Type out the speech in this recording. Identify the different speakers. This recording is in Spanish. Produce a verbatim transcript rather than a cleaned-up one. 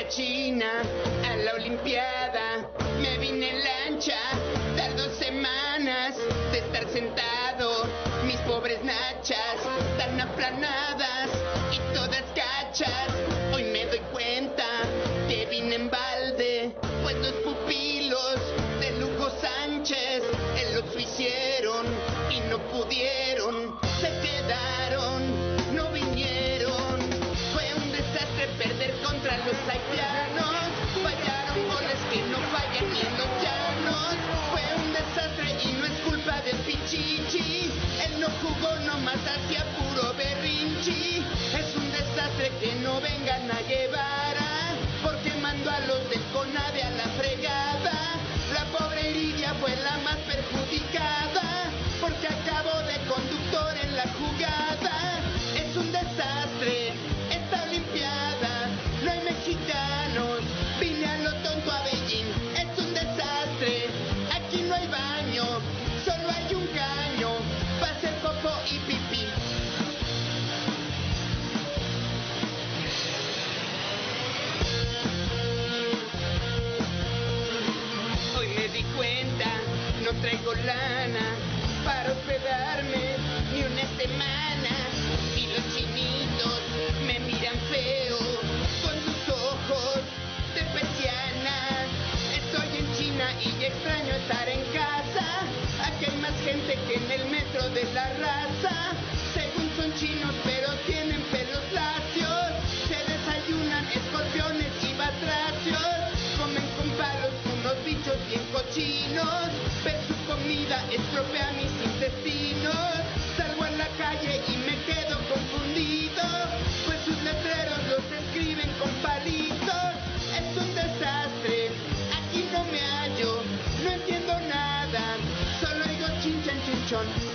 Speaker 1: a China, a la Olimpiada. Me vine en lancha, dar dos semanas de estar sentado. Mis pobres nachas tan aplanadas y todas cachas. Hoy me doy cuenta que vine en balde, pues los pupilos de Lugo Sánchez, él los hicieron y no pudieron. Se quedaron, no vinieron. Fue un desastre perder contra los haitianos. Fallaron goles que no fallan ni en los llanos. Fue un desastre y no es culpa del Pichichi. Él no jugó nomás hacia puro berrinchi. Es un desastre que no vengan a Guevara, porque mandó a los del CONADE a la fregada. La pobre Lidia fue la más perjudicada, porque acabó de conductor en la jugada. Es un desastre esta Olimpiada, no hay mexicanos, vine a lo tonto a Beijing. Es un desastre, aquí no hay baño, solo hay un caño para hacer popó y pipí. Hoy me di cuenta, no traigo lana para hospedarme ni una semana. Y los chinitos me miran feo con sus ojos de persiana. Estoy en China y extraño estar en casa. Aquí hay más gente que en el metro de la raza. Según son chinos pero tienen pelos lacios. Se desayunan escorpiones y batracios. Comen con palos unos bichos bien cochinos. Ver su comida estropea mis intestinos. Salgo en la calle y me quedo confundido, pues sus letreros los escriben con palitos. Es un desastre, aquí no me hallo, no entiendo nada, solo oigo chin chan chinchón.